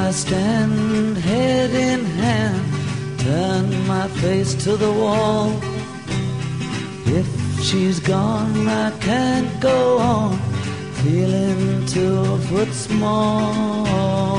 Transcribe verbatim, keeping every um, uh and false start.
I stand head in hand, turn my face to the wall. If she's gone, I can't go on, feeling two foot small.